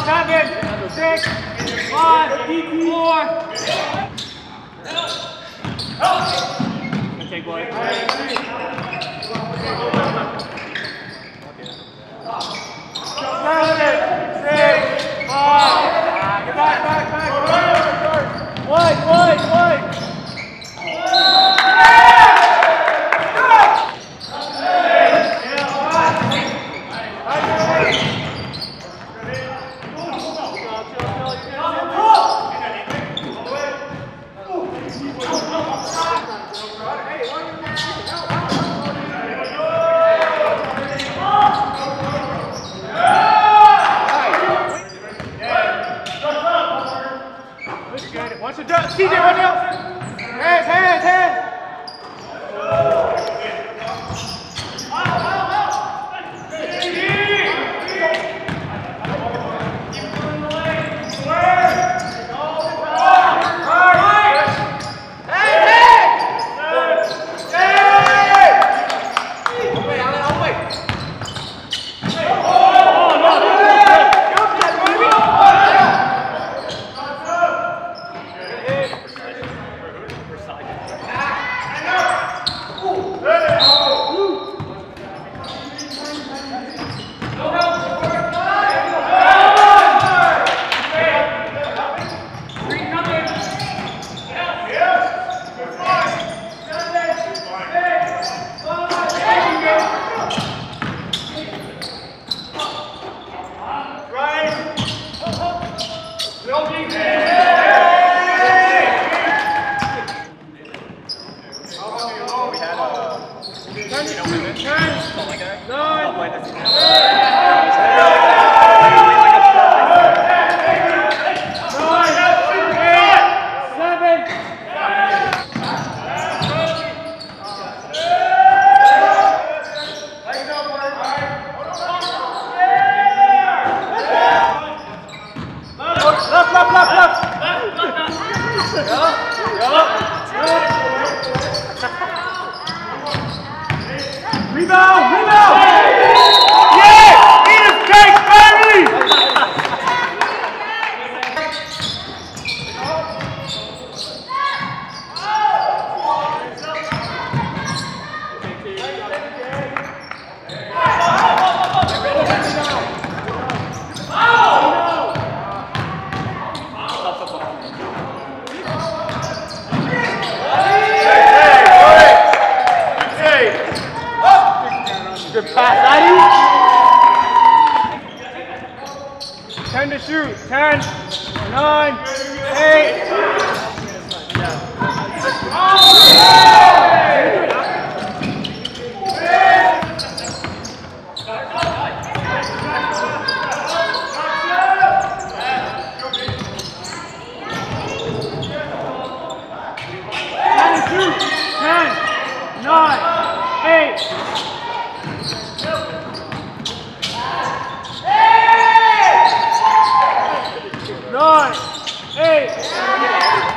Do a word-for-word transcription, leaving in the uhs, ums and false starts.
seven, six, five, four. Take one. Seven, six, five. Get back, back, back. Wide, wide, wide. Once you're done, C J, run out. Hands, hands, hands. Rebound! Rebound! Yeah! Eat his cake, baby! Good pass, Addy. Ten to shoot. Ten, nine, eight. Ten to shoot. Ten, nine, eight. Nine, eight.